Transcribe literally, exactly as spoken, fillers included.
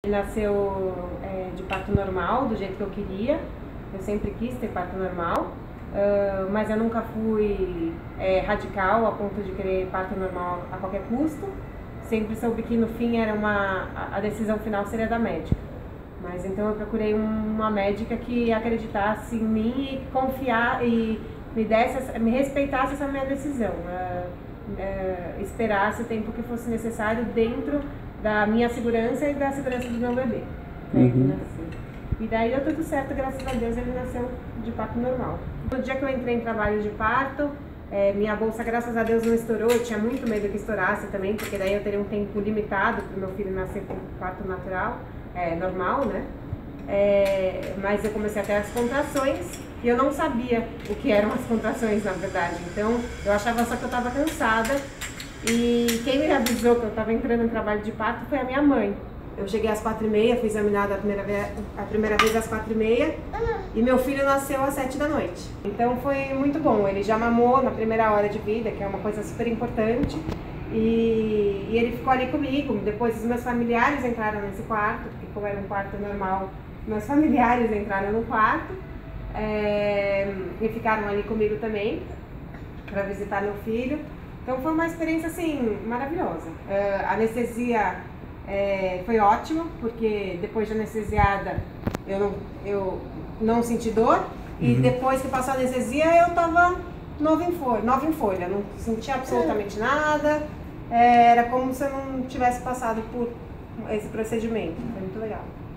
Nasceu é, de parto normal, do jeito que eu queria. Eu sempre quis ter parto normal, uh, mas eu nunca fui é, radical a ponto de querer parto normal a qualquer custo. Sempre soube que no fim era uma, a decisão final seria da médica. Mas então eu procurei uma médica que acreditasse em mim e confiar e me desse, me respeitasse essa minha decisão, uh, uh, esperasse o tempo que fosse necessário dentro da minha segurança e da segurança do meu bebê. Uhum. E daí deu tudo certo, graças a Deus ele nasceu de parto normal. No dia que eu entrei em trabalho de parto, é, minha bolsa, graças a Deus, não estourou. Eu tinha muito medo que estourasse também, porque daí eu teria um tempo limitado para o meu filho nascer com parto natural, é, normal, né? É, mas eu comecei a ter as contrações e eu não sabia o que eram as contrações, na verdade. Então eu achava só que eu estava cansada, e quem me avisou que eu estava entrando em trabalho de parto foi a minha mãe. Eu cheguei às quatro e meia, fui examinada a primeira, vez, a primeira vez às quatro e meia e meu filho nasceu às sete da noite. Então foi muito bom, ele já mamou na primeira hora de vida, que é uma coisa super importante, e, e ele ficou ali comigo. Depois os meus familiares entraram nesse quarto, porque como era um quarto normal, meus familiares entraram no quarto é, e ficaram ali comigo também, para visitar meu filho. Então foi uma experiência assim, maravilhosa. Uh, a anestesia É, foi ótimo, porque depois de anestesiada eu não, eu não senti dor, e Uhum. depois que passou a anestesia eu tava nova em folha, nova em folha, não sentia absolutamente nada, é, era como se eu não tivesse passado por esse procedimento, foi muito legal.